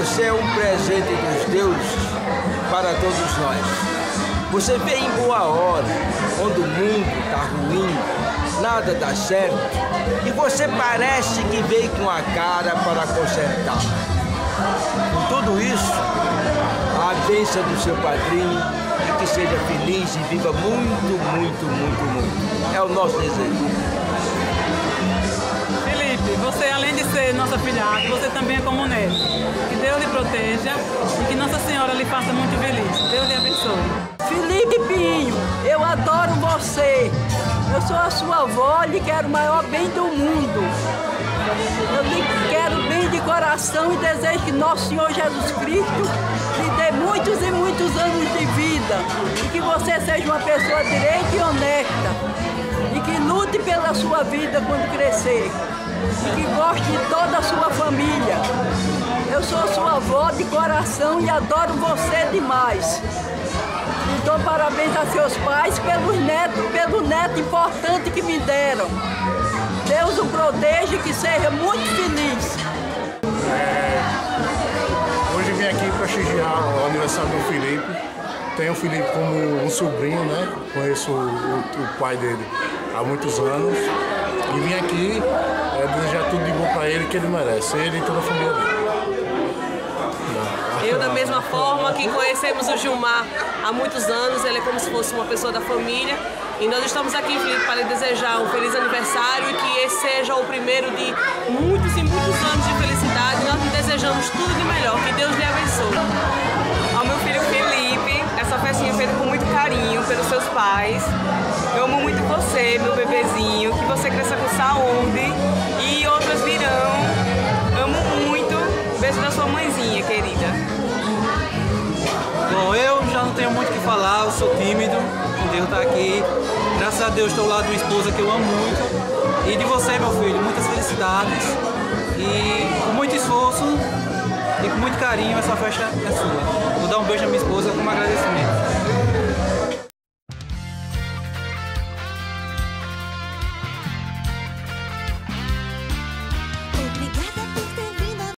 você é um presente dos deuses para todos nós. Você veio em boa hora, quando o mundo está ruim, nada dá certo, e você parece que veio com a cara para consertar. Com tudo isso, a bênção do seu padrinho, e que seja feliz e viva muito, muito, muito, muito. É o nosso desejo. Felipe, você além de ser nossa filhada, você também é como neto. Que Deus lhe proteja e que Nossa Senhora lhe faça muito feliz. Deus lhe abençoe. Felipe Pinho, eu adoro você. Eu sou a sua avó e lhe quero o maior bem do mundo. Eu lhe quero bem de coração e desejo que Nosso Senhor Jesus Cristo lhe dê muitos e muitos anos de vida. E que você seja uma pessoa direita e honesta. E que lute pela sua vida quando crescer. E que goste de toda a sua família. Eu sou sua avó de coração e adoro você demais. E dou parabéns a seus pais pelo neto importante que me deram. Deus o proteja e que seja muito feliz. Hoje vim aqui prestigiar o aniversário do Felipe. Tenho o Felipe como um sobrinho, né? Conheço o pai dele há muitos anos. E vim aqui desejar tudo de bom para ele, que ele merece. Ele e toda a família dele. Eu, da mesma forma, que conhecemos o Gilmar há muitos anos, ele é como se fosse uma pessoa da família. E nós estamos aqui, Felipe, para lhe desejar um feliz aniversário e que esse seja o primeiro de muitos e muitos anos de felicidade. Nós lhe desejamos tudo de melhor, que Deus lhe abençoe. Ao meu filho Felipe, essa festinha feita com muito carinho pelos seus pais. Eu amo muito você, meu bebezinho, que você cresça com saúde e outras virão. Amo muito. Beijo da sua mãezinha, querida. Bom, eu já não tenho muito o que falar, eu sou tímido, Deus está aqui. Graças a Deus estou ao lado de uma esposa que eu amo muito. E de você, meu filho, muitas felicidades. E com muito esforço e com muito carinho, essa festa é sua. Vou dar um beijo à minha esposa como agradecimento.